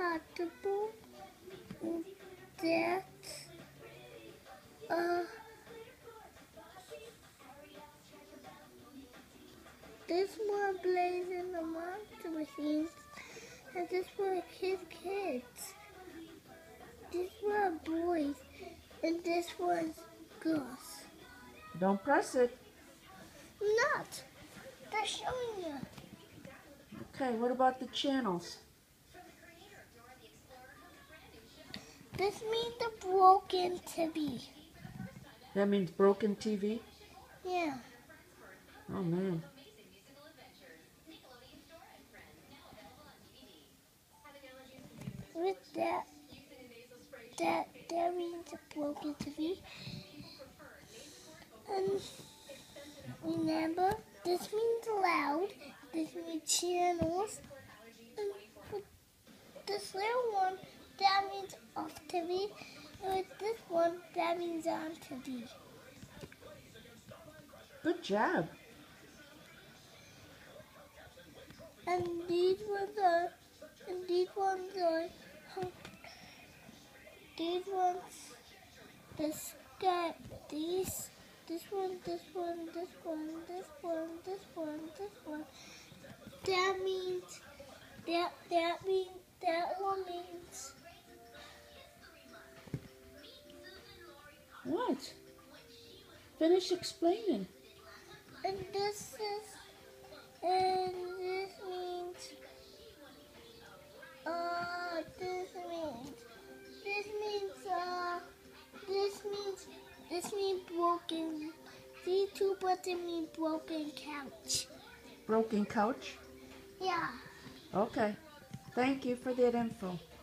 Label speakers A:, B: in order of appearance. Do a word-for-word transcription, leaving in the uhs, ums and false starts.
A: possible that uh, this one plays in the monster machines, and this one kids kids. This one boys, and this one's girls.
B: Don't press it.
A: Not. They're showing you.
B: Okay, what about the channels?
A: This means the broken T V.
B: That means broken T V?
A: Yeah.
B: Oh, man.
A: With that, that, that means a broken T V. And remember, this means loud. This means channels. And with this little one, that means off T V. And with this one, that means on T V.
B: Good job.
A: And these ones are, and these ones are, these ones, this guy, these, this one, this one, this one, this one, this one, this one. That means, that, that means, that one means.
B: What? Finish explaining.
A: And this is, and this means, uh, this means, this means, uh, this means, this means broken, these two buttons mean broken couch.
B: Broken couch?
A: Yeah.
B: Okay. Thank you for that info.